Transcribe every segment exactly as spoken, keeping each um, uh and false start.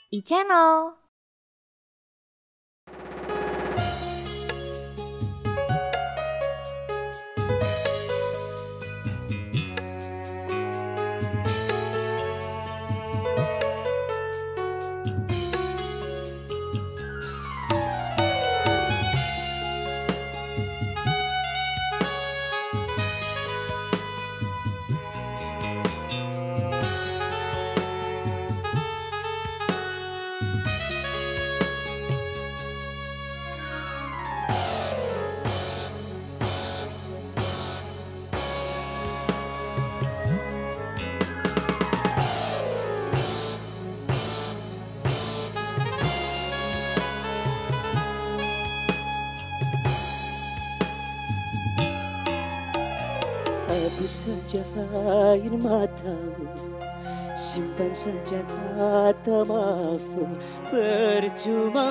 e-channel. Hapus saja air matamu, simpan saja kata maafmu. Percuma,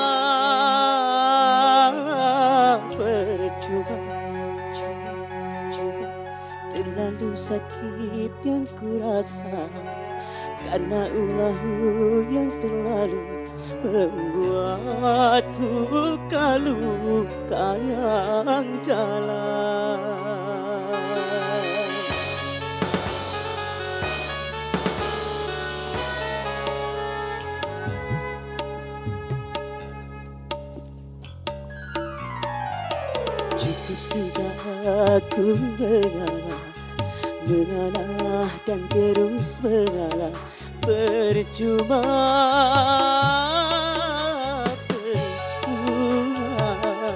percuma, cuma, cuma terlalu sakit yang kurasa, karena ulahmu yang terlalu membuat luka-luka yang dalam. Cukup sudah aku mengalah, mengalah dan terus mengalah. Percuma, percuma.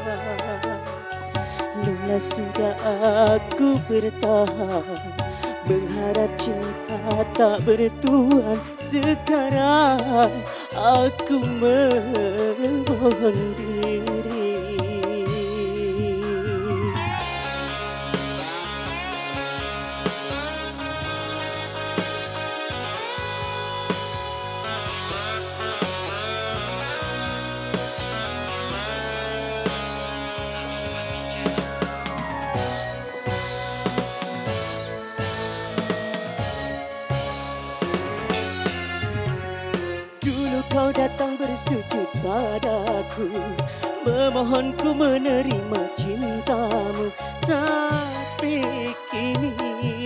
Lelah sudah aku bertahan, mengharap cinta tak bertuan. Sekarang aku memohon diri. Kau datang bersujud padaku, memohon ku menerima cintamu. Tapi kini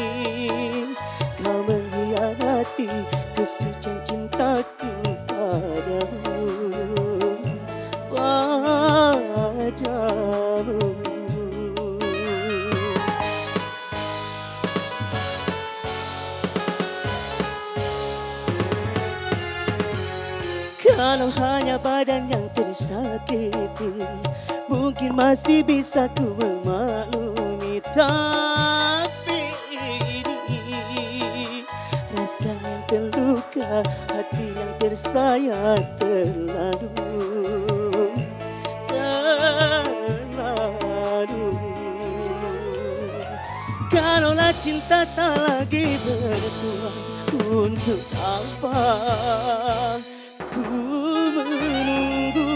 kau mengkhianati kesucian cintaku padamu, padamu. Kalau hanya badan yang tersakiti, mungkin masih bisa ku memaklumi. Tapi ini rasa yang terluka, hati yang tersayat terlalu, terlalu. Kalaulah cinta tak lagi bertuan, untuk apa ku menunggu?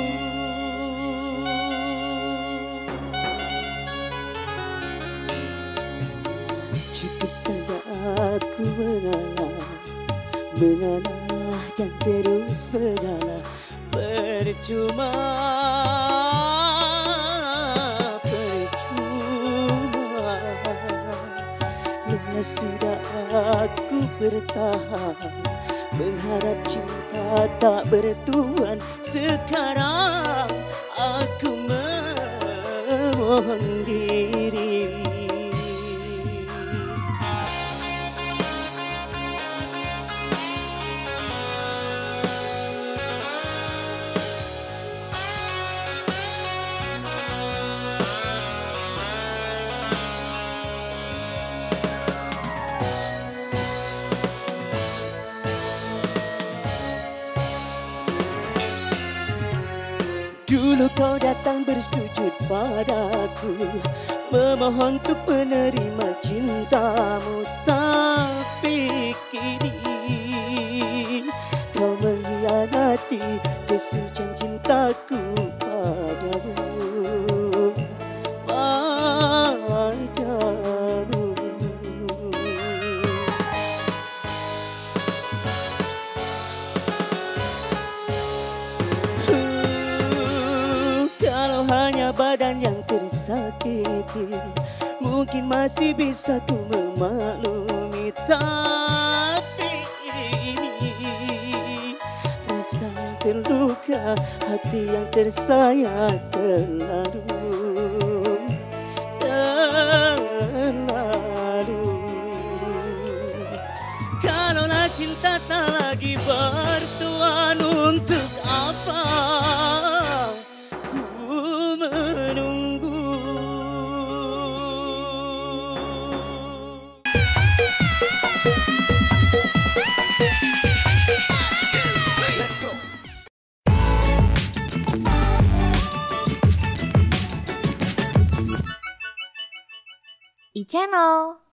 Cukup saja aku mengalah, mengalah dan terus mengalah. Percuma, percuma. Lelah sudah aku bertahan, mengharap cinta tak bertuan. Sekarang aku memohon diri. Dulu kau datang bersujud padaku, memohon untuk menerima cintamu. Tapi kini kau mengkhianati kesucian cintaku padamu, padamu. Mungkin masih bisa ku memaklumi, tapi ini rasa yang terluka, hati yang tersayat terlalu, terlalu. Kalaulah cinta tak lagi bertuan, untuk apa ku menunggu? E-Channel.